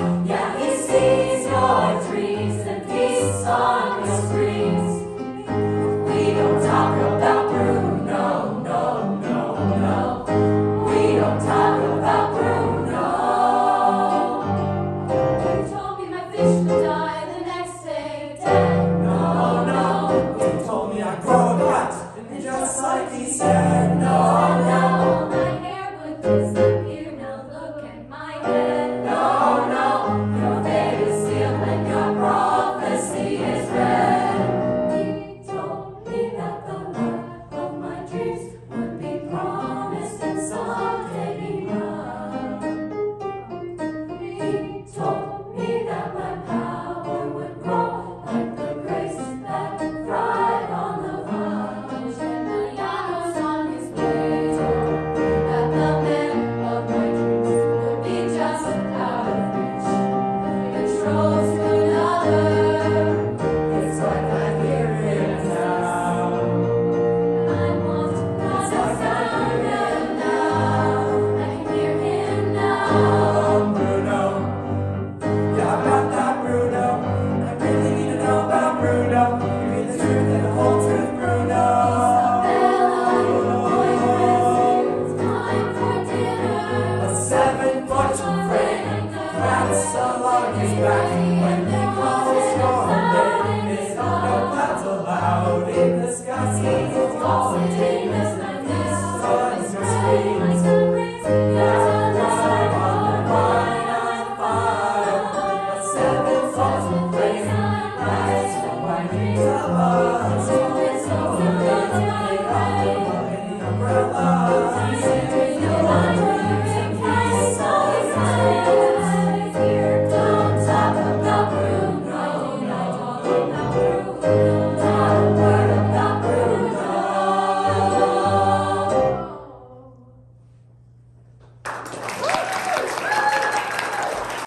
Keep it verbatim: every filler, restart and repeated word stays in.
Yeah, he sees your dreams and feasts on your screens. We don't talk about Bruno, no, no, no. We don't talk about Bruno. You told me my fish would die the next day dead. No, no. You told me I'd grow a gut, and just like he said, no, No, my hair would disappear. Now look at my head. No, no. Your fate is sealed and your prophecy is read. He told me that the love of my dreams would be promised and someday be mine. He told me that my power would grow like the grace that thrive on the vine. Shemaiah's on his way. That the man of my dreams would be just out of reach. Betrothed to another. it's like I hear him now. I want not to sound him now. I can hear him now. Oh, Bruno. Yeah, about that Bruno. I really need to know about Bruno. Give me the truth and the whole truth, Bruno. It's time for dinner. A seven fortune frame, that's along his back.